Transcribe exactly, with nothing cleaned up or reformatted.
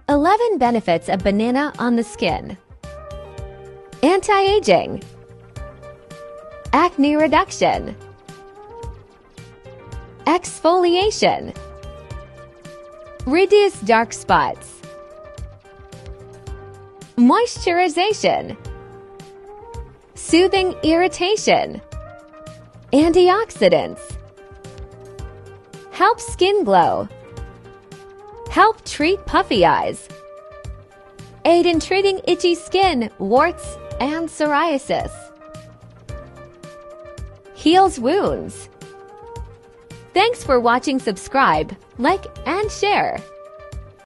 eleven benefits of banana on the skin. Anti-aging. Acne reduction. Exfoliation. Reduce dark spots. Moisturization. Soothing irritation. Antioxidants. Help skin glow. Help treat puffy eyes. Aid in treating itchy skin, warts, and psoriasis. Heals wounds. Thanks for watching. Subscribe, like, and share.